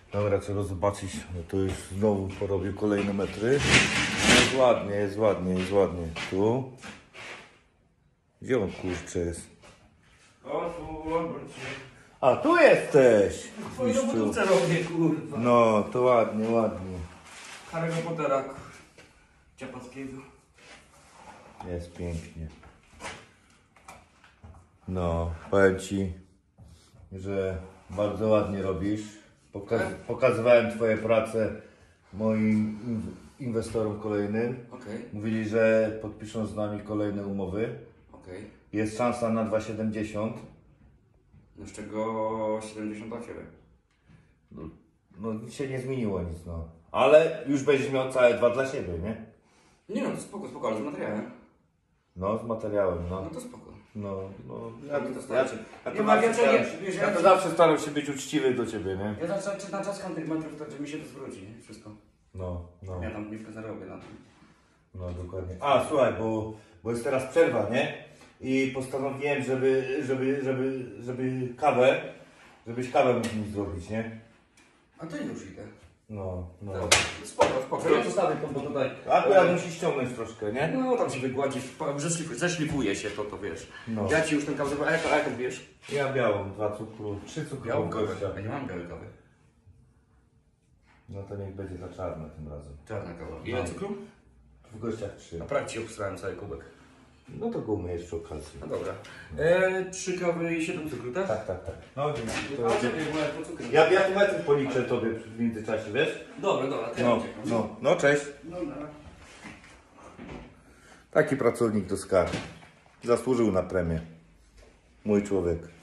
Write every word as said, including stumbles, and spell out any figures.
Dobra, trzeba zobaczyć, no to już znowu porobię kolejne metry. Jest ładnie, jest ładnie, jest ładnie. Tu. Gdzie on kurczę jest? O, tu, obróć się. A, tu jesteś! Twoje mistrzu. robotówce robię, kurwa. No, to ładnie, ładnie. Harry'ego Pottera, Ciapackiego. Jest pięknie. No, powiem Ci, że bardzo ładnie robisz. Pokaz pokazywałem Twoje prace moim inwestorom kolejnym. Okej, Mówili, że podpiszą z nami kolejne umowy. okej. Jest szansa na dwa siedemdziesiąt. No z czego siedemdziesiąt dla Ciebie. No, no nic się nie zmieniło nic, no. Ale już będziesz miał całe dwa dla siebie, nie? Nie no, to spoko, spoko, ale z materiałem. No, z materiałem, no. No to spoko. No, no. Ja to starczy. ja, Nie to ma, zawsze ja, staram, ja, się- wiesz, ja ja, to zawsze staram się być uczciwy do Ciebie, nie? ja zawsze na czas tych metrów, to że mi się to zwróci, nie? Wszystko. No, no. Ja tam nie zarobię na tym. No, dokładnie. A, słuchaj, bo, bo jest teraz przerwa, nie? I postanowiłem, żeby, żeby, żeby, żeby kawę, żebyś kawę mógł mi zrobić, nie? A to już idę. No, no. Dobra, spoko, spoko. Ja zostawię to, bo tutaj... Akurat musi ściągnąć troszkę, nie? No tam się wygładzi, zeszlifuje, zeszlifuje się to, to wiesz. No. Ja Ci już ten kawę, a jak, a jak wiesz? Ja białą, dwa cukru, trzy cukru Białą kawę. gościa. Ja nie mam białej kawy. No to niech będzie za czarne tym razem. Czarna kawa. Ile No. cukru? W gościach trzy. Naprawdę Ci obsrałem cały kubek. No to go umyjesz przy okazji. No dobra. E, trzy kawy i siedem cukru, tak? Tak, tak, tak. No, dzięki. A To... czekaj, bo ja po cukru. Ja, ja tu metry policzę tobie w międzyczasie, wiesz? Dobra, dobra, to ja No, uciekam. no, no, cześć. Dobra. Taki pracownik do skarbu. Zasłużył na premię. Mój człowiek.